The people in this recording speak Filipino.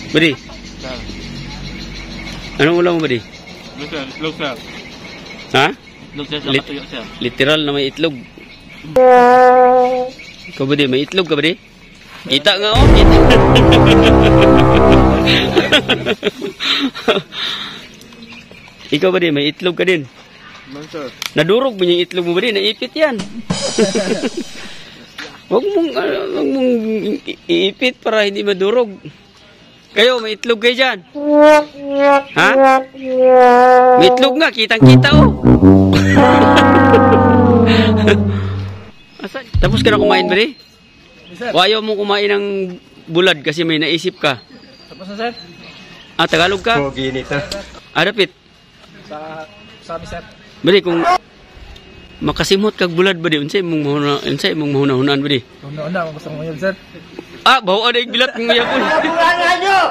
Budi. Sir. Anong ulam mo, Budi? Itlog, sir. Ha? Itlog, sir. Tuyo, sir. Literal na may itlog. Ikaw, Budi, may itlog ka, Budi? Kita nga, oh. Kita. Ikaw, Budi, may itlog ka din. Sir. Nadurog mo yung itlog mo, Budi. Naipit yan. Huwag mong iipit para hindi madurog. Kayo, may itlog kayo dyan. Ha? May itlog nga, kitang-kita, oh. Asa? Tapos ka na kumain, Budi? O ayaw mo kumain ng bulad kasi may naisip ka. Tapos na, sir? Ah, Tagalog ka? Pogi nito. Ah, dapit. Sabi, sir. Budi, kung makasimot kag bulad, Budi, unsay mong mahuna-hunaan, Budi? Una, gusto mo yun, sir. Ah, bawa na yung bilat ng uyab.